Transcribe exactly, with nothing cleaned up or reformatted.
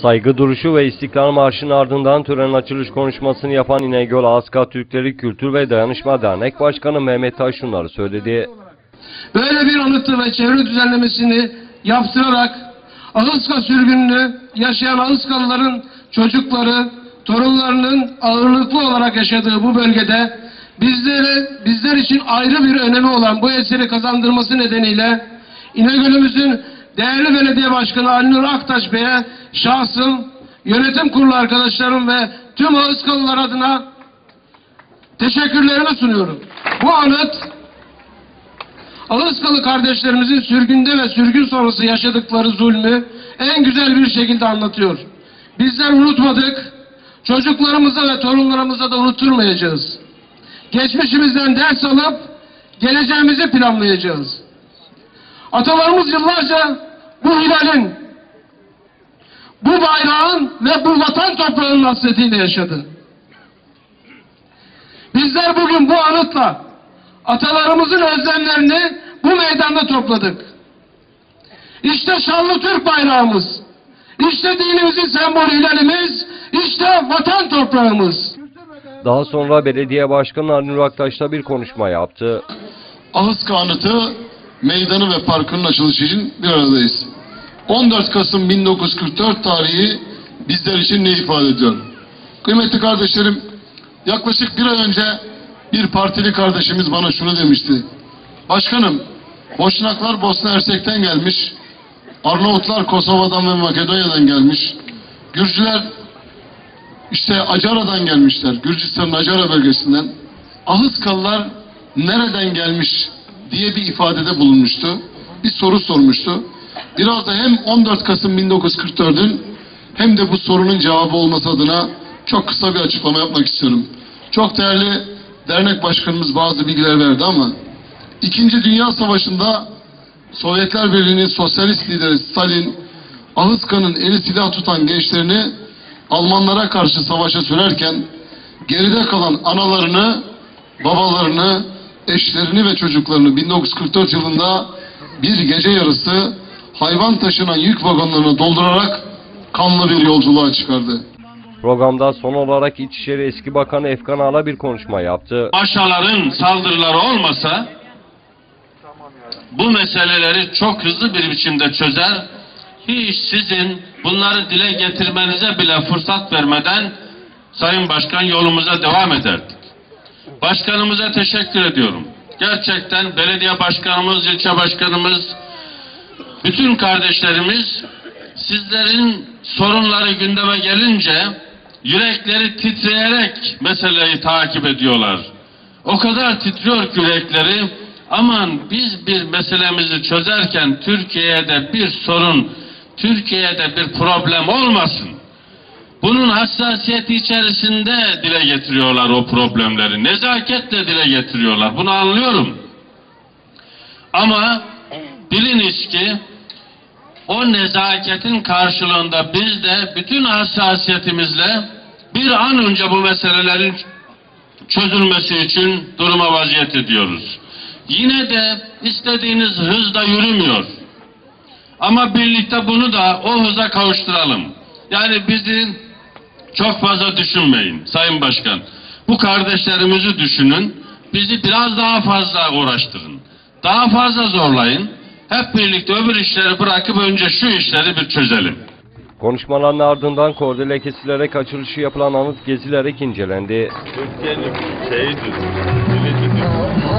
Saygı duruşu ve İstiklal Marşı'nın ardından törenin açılış konuşmasını yapan İnegöl Ağızka Türkleri Kültür ve Dayanışma Dernek Başkanı Mehmet Taş şunları söyledi. Böyle bir anıtı ve çevre düzenlemesini yaptırarak Ağızka sürgününü yaşayan Ağızkalıların çocukları, torunlarının ağırlıklı olarak yaşadığı bu bölgede bizlere, bizler için ayrı bir önemi olan bu eseri kazandırması nedeniyle İnegöl'ümüzün değerli belediye başkanı Ali Nur Aktaş Bey'e şahsım, yönetim kurulu arkadaşlarım ve tüm Ağızkalılar adına teşekkürlerimi sunuyorum. Bu anıt Ağızkalı kardeşlerimizin sürgünde ve sürgün sonrası yaşadıkları zulmü en güzel bir şekilde anlatıyor. Bizler unutmadık, çocuklarımıza ve torunlarımıza da unutturmayacağız. Geçmişimizden ders alıp geleceğimizi planlayacağız. Atalarımız yıllarca bu hilalin, bu bayrağın ve bu vatan toprağının hasretiyle yaşadı. Bizler bugün bu anıtla atalarımızın özlemlerini bu meydanda topladık. İşte şanlı Türk bayrağımız, işte dinimizin sembolü hilalimiz, işte vatan toprağımız. Daha sonra belediye başkanı Ali Nur Aktaş da bir konuşma yaptı. Ağızka Anıtı meydanı ve parkının açılışı için bir aradayız. on dört Kasım bin dokuz yüz kırk dört tarihi bizler için ne ifade ediyor? Kıymetli kardeşlerim, yaklaşık bir ay önce bir partili kardeşimiz bana şunu demişti. Başkanım, Boşnaklar Bosna Hersek'ten gelmiş, Arnavutlar Kosova'dan ve Makedonya'dan gelmiş, Gürcüler işte Acara'dan gelmişler, Gürcistan'ın Acara bölgesinden. Ahıskalılar nereden gelmiş diye bir ifadede bulunmuştu. Bir soru sormuştu. Biraz da hem on dört Kasım bin dokuz yüz kırk dört'ün hem de bu sorunun cevabı olması adına çok kısa bir açıklama yapmak istiyorum. Çok değerli dernek başkanımız bazı bilgiler verdi ama İkinci Dünya Savaşı'nda Sovyetler Birliği'nin sosyalist lideri Stalin, Ahıska'nın eli silah tutan gençlerini Almanlara karşı savaşa sürerken geride kalan analarını, babalarını, eşlerini ve çocuklarını bin dokuz yüz kırk dört yılında bir gece yarısı hayvan taşınan yük vagonlarına doldurarak kanlı bir yolculuğa çıkardı. Programda son olarak İçişleri Eski Bakanı Efkan Ala bir konuşma yaptı. Maşaların saldırıları olmasa bu meseleleri çok hızlı bir biçimde çözer, hiç sizin bunları dile getirmenize bile fırsat vermeden Sayın Başkan yolumuza devam ederdik. Başkanımıza teşekkür ediyorum. Gerçekten belediye başkanımız, ilçe başkanımız, bütün kardeşlerimiz sizlerin sorunları gündeme gelince yürekleri titreyerek meseleyi takip ediyorlar. O kadar titriyor ki yürekleri, aman biz bir meselemizi çözerken Türkiye'de bir sorun, Türkiye'de bir problem olmasın. Bunun hassasiyeti içerisinde dile getiriyorlar o problemleri. Nezaketle dile getiriyorlar. Bunu anlıyorum. Ama biliniz ki o nezaketin karşılığında biz de bütün hassasiyetimizle bir an önce bu meselelerin çözülmesi için duruma vaziyet ediyoruz. Yine de istediğiniz hızda yürümüyor. Ama birlikte bunu da o hıza kavuşturalım. Yani bizi çok fazla düşünmeyin Sayın Başkan. Bu kardeşlerimizi düşünün. Bizi biraz daha fazla uğraştırın. Daha fazla zorlayın. Hep birlikte öbür işleri bırakıp önce şu işleri bir çözelim. Konuşmaların ardından kordele kesilerek açılışı yapılan anıt gezilerek incelendi. Türkiye'nin şeyidir, milletidir.